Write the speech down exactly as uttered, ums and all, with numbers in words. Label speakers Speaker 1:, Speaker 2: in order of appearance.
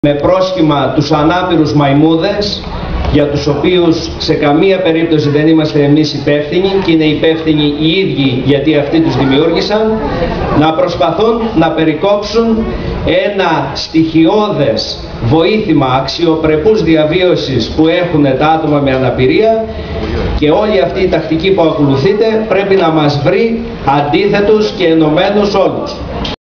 Speaker 1: με πρόσχημα τους ανάπηρους μαϊμούδες, για τους οποίους σε καμία περίπτωση δεν είμαστε εμείς υπεύθυνοι και είναι υπεύθυνοι οι ίδιοι γιατί αυτοί τους δημιούργησαν, να προσπαθούν να περικόψουν ένα στοιχειώδες βοήθημα αξιοπρεπούς διαβίωσης που έχουν τα άτομα με αναπηρία, και όλη αυτή η τακτική που ακολουθείτε πρέπει να μας βρει αντίθετους και ενωμένους όλους.